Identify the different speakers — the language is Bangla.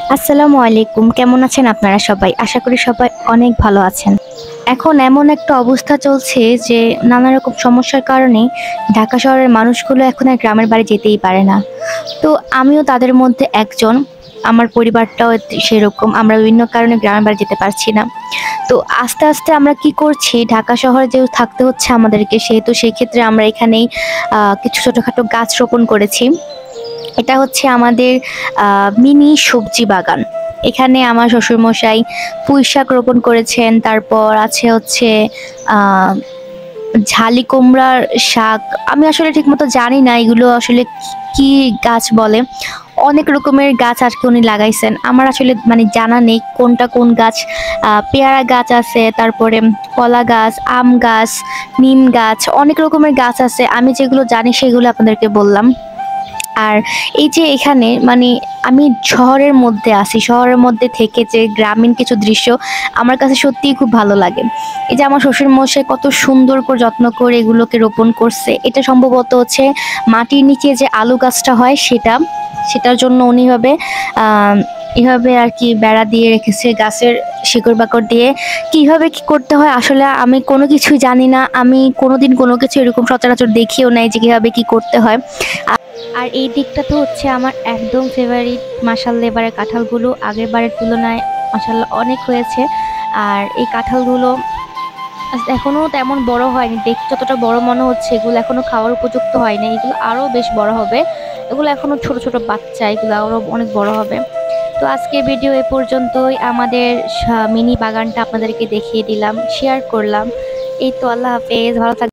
Speaker 1: আসসালামু আলাইকুম। কেমন আছেন আপনারা সবাই? আশা করি সবাই অনেক ভালো আছেন। এখন এমন একটা অবস্থা চলছে যে নানা রকম সমস্যার কারণে ঢাকা শহরের মানুষগুলো এখন আর গ্রামের বাড়ি যেতেই পারে না। তো আমিও তাদের মধ্যে একজন। আমার পরিবারটাও সেরকম। আমরা বিভিন্ন কারণে গ্রামের বাড়ি যেতে পারছি না। তো আস্তে, আস্তে আমরা কি করছি, ঢাকা শহরে যেহেতু থাকতে হচ্ছে আমাদেরকে, সেহেতু সেক্ষেত্রে আমরা এখানেই কিছু ছোটখাটো গাছ রোপণ করেছি। এটা হচ্ছে আমাদের মিনি সবজি বাগান। এখানে আমার শ্বশুরমশাই পুঁইশাক রোপণ করেছেন। তারপর আছে হচ্ছে আ ঝালি কুমড়ার শাক। আমি আসলে ঠিকমতো জানি না এগুলো আসলে কি গাছ বলে। অনেক রকমের গাছ আজকে উনি লাগাইছেন। আমার আসলে মানে জানা নেই কোনটা কোন গাছ। পেয়ারা গাছ আছে, তারপরে কলা গাছ, আম গাছ, নিম গাছ, অনেক রকমের গাছ আছে। আমি যেগুলো জানি সেগুলো আপনাদেরকে বললাম। আর এই যে এখানে মানে আমি শহরের মধ্যে আছি। শহরের মধ্যে থেকে যে গ্রামীণ কিছু দৃশ্য আমার কাছে সত্যিই খুব ভালো লাগে। এই যে আমার শ্বশুরমশাই কত সুন্দর করে যত্ন করে এগুলোকে রোপণ করছে। এটা সম্ভবত হচ্ছে মাটির নিচে যে আলু গাছটা হয় সেটার জন্য উনি এভাবে আর কি বেড়া দিয়ে রেখেছে গাছের শিকড় বাকড় দিয়ে। কিভাবে কি করতে হয় আসলে আমি কোনো কিছুই জানি না। আমি কোনোদিন কোনো কিছু এরকম সচরাচর দেখিও নাই যে কিভাবে কি করতে হয়। আর এই দিকটা তো হচ্ছে আমার একদম ফেভারিট। মাশাআল্লাহ এবারের কাঁঠালগুলো আগের বারের তুলনায় মাশাআল্লাহ অনেক হয়েছে। আর এই কাঁঠালগুলো এখনো তেমন বড় হয়নি। দেখতে যতটা বড় মনে হচ্ছে এগুলো এখনো খাওয়ার উপযুক্ত হয়নি। এগুলো আরো বেশ বড় হবে। এগুলো এখনো ছোট ছোট বাচ্চা, এগুলো আরো অনেক বড় হবে। তো আজকের ভিডিও এ পর্যন্তই। আমাদের মিনি বাগানটা আপনাদেরকে দেখিয়ে দিলাম, শেয়ার করলাম। এই তো, আল্লাহ হাফেজ, ভালো থাকবেন।